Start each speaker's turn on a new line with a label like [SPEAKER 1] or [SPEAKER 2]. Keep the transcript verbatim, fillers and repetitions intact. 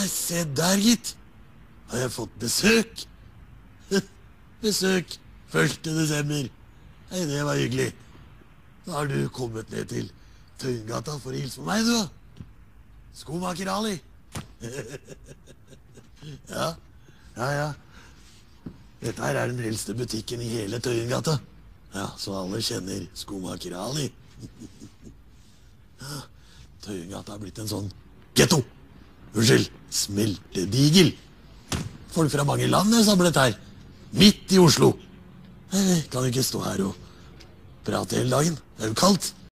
[SPEAKER 1] Nei, se der, gitt. Har jeg fått besøk? Besøk første desember. Nei, det var hyggelig. Da har du kommet ned til Tøyengata for å hilse på meg, du. Skomaker Ali. Ja, ja, ja. Dette her er den eldste butikken i hele Tøyengata. Ja, så alle kjenner Skomaker Ali. Ja, Tøyengata har blitt en sånn ghetto. Unnskyld, smeltedigel. Folk fra mange land er samlet her. Midt i Oslo. Jeg kan ikke stå her og prate hele dagen. Det er jo kaldt.